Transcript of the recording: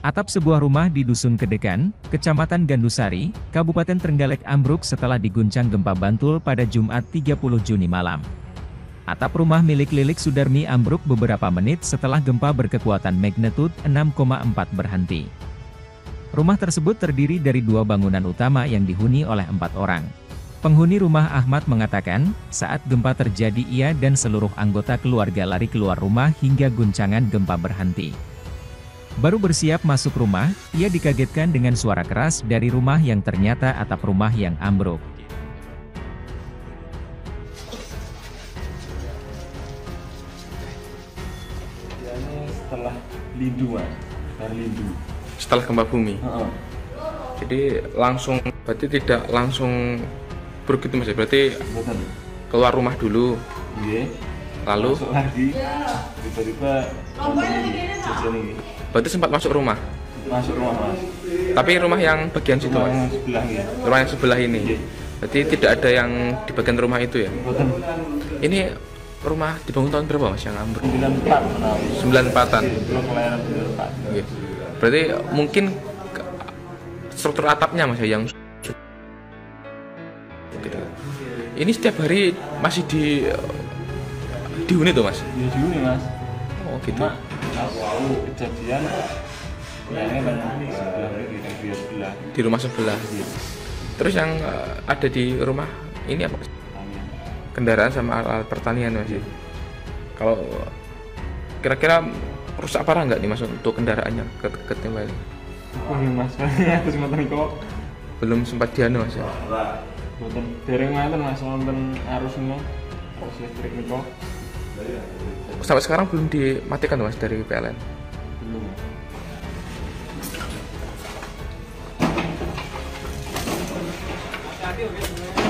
Atap sebuah rumah di Dusun Kedekan, Kecamatan Gandusari, Kabupaten Trenggalek ambruk setelah diguncang gempa Bantul pada Jumat 30 Juni malam. Atap rumah milik Lilik Sudarmi ambruk beberapa menit setelah gempa berkekuatan magnitudo 6,4 berhenti. Rumah tersebut terdiri dari dua bangunan utama yang dihuni oleh 4 orang. Penghuni rumah Ahmad mengatakan, saat gempa terjadi ia dan seluruh anggota keluarga lari keluar rumah hingga guncangan gempa berhenti. Baru bersiap masuk rumah, ia dikagetkan dengan suara keras dari rumah yang ternyata atap rumah yang ambruk. Setelah lindu, Mas. Lindu. Setelah gempa bumi. Jadi langsung, berarti tidak langsung begitu Mas, berarti Betul. keluar rumah dulu. Iya. Lalu masuk lagi, tiba-tiba terjadi. berarti sempat masuk rumah. Masuk rumah, Mas. Tapi rumah yang bagian situ, Rumah Mas. yang sebelah ya. Rumah yang sebelah ini. Iya. Berarti tidak ada yang di bagian rumah itu ya. Betul. Ini rumah dibangun tahun berapa Mas yang ambruk? 94 94-an. Belum kelahiran 94. Oke. Berarti mungkin struktur atapnya Mas ya yang gitu. Ini setiap hari masih dihuni tuh Mas? Ya dihuni, Mas. Oh gitu. Cuma kejadian yang banyak sebelah lagi yang dia sebelah. Di rumah sebelah. Terus yang ada di rumah ini apa? Kendaraan sama alat pertanian Mas. Kalau kira-kira rusak parah nggak nih Mas untuk kendaraannya ketimpa ini? Oh iya, Mas. Aku sempat kok. Belum sempat dianu Mas ya. Boten dereng manten, Mas, wonten arus semua. Arus listrik niku. Sampai sekarang belum dimatikan Mas dari PLN. Belum.